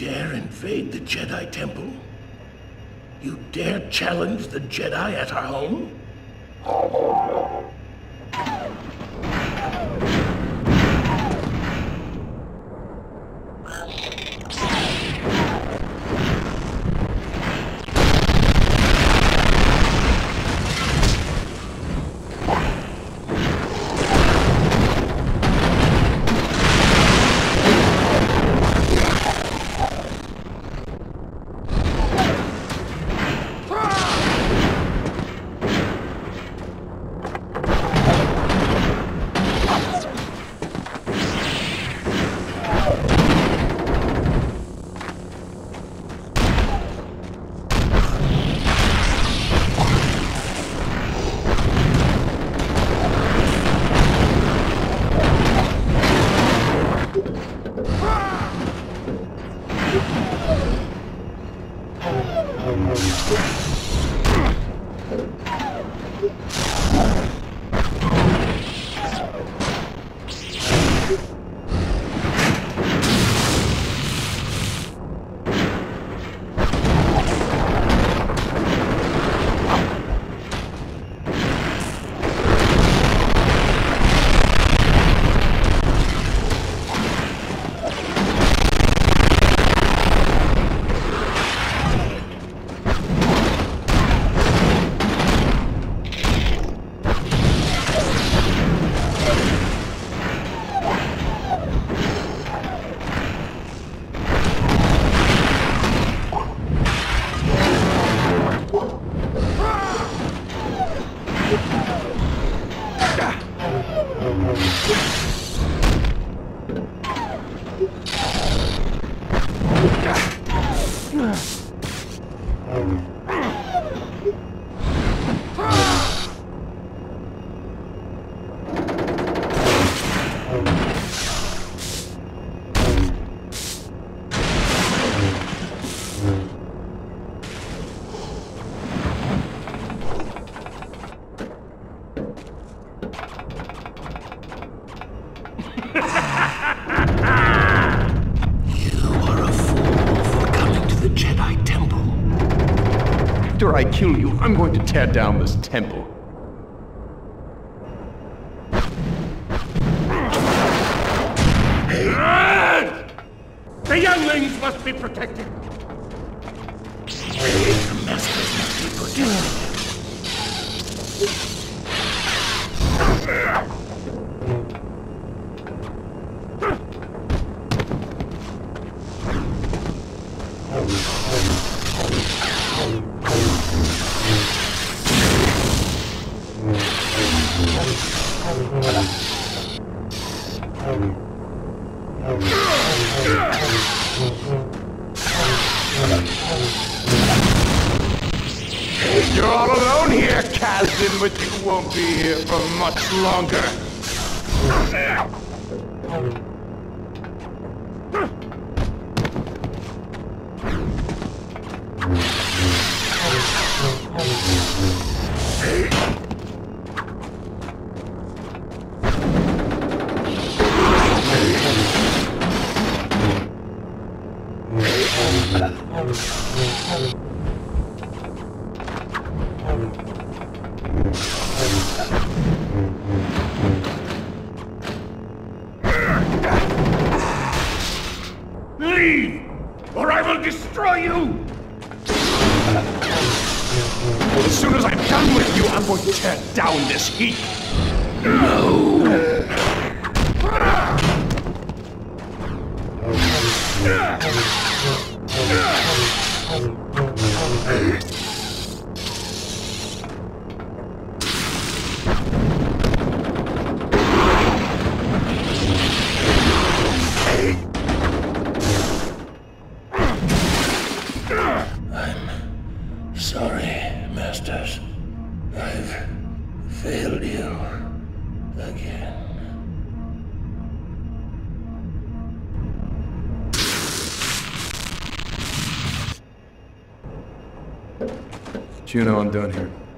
dare invade the Jedi Temple? You dare challenge the Jedi at our home? After I kill you, I'm going to tear down this temple. The younglings must be protected. The masters must be protected. You're all alone here, Kazdan, but you won't be here for much longer. Leave, or I will destroy you! As soon as I'm done with you, I'm going to tear down this heap. No! I'm sorry, Masters. I've failed you again. Juno, I'm done here.